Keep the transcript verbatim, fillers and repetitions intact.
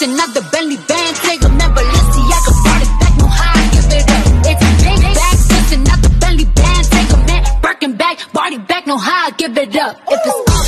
just another Bentley band. Take a man, Balenciaga, brought it back, no high, give it up. It's big back, just another Bentley band. Take a man, Birkin back, body back, no high, give it up. If it's